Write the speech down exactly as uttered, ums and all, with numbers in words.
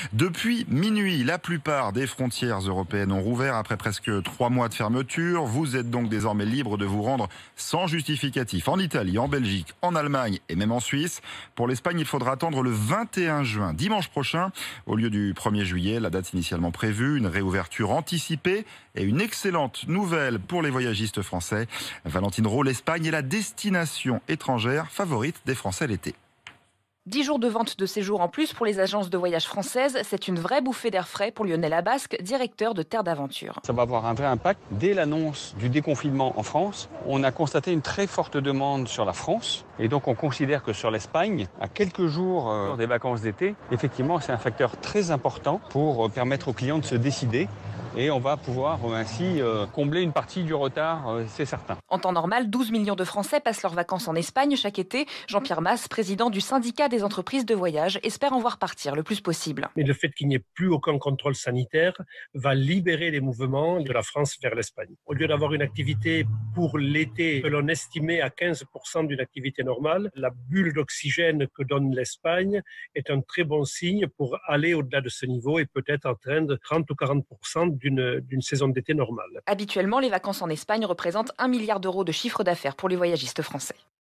Depuis minuit, la plupart des frontières européennes ont rouvert après presque trois mois de fermeture. Vous êtes donc désormais libre de vous rendre sans justificatif en Italie, en Belgique, en Allemagne et même en Suisse. Pour l'Espagne, il faudra attendre le vingt et un juin, dimanche prochain, au lieu du premier juillet, la date initialement prévue. Une réouverture anticipée et une excellente nouvelle pour les voyagistes français. Valentine Rowe, l'Espagne est la destination étrangère favorite des Français l'été. dix jours de vente de séjour en plus pour les agences de voyage françaises, c'est une vraie bouffée d'air frais pour Lionel Abasque, directeur de Terre d'Aventure. Ça va avoir un vrai impact. Dès l'annonce du déconfinement en France, on a constaté une très forte demande sur la France. Et donc on considère que sur l'Espagne, à quelques jours euh, des vacances d'été, effectivement c'est un facteur très important pour euh, permettre aux clients de se décider. Et on va pouvoir euh, ainsi euh, combler une partie du retard, euh, c'est certain. En temps normal, douze millions de Français passent leurs vacances en Espagne chaque été. Jean-Pierre Masse, président du syndicat des entreprises de voyage, espère en voir partir le plus possible. Mais le fait qu'il n'y ait plus aucun contrôle sanitaire va libérer les mouvements de la France vers l'Espagne. Au lieu d'avoir une activité pour l'été que l'on estimait à quinze pour cent d'une activité normale, la bulle d'oxygène que donne l'Espagne est un très bon signe pour aller au-delà de ce niveau et peut-être atteindre trente ou quarante pour cent d'une, d'une saison d'été normale. Habituellement, les vacances en Espagne représentent un milliard d'euros de chiffre d'affaires pour les voyagistes français.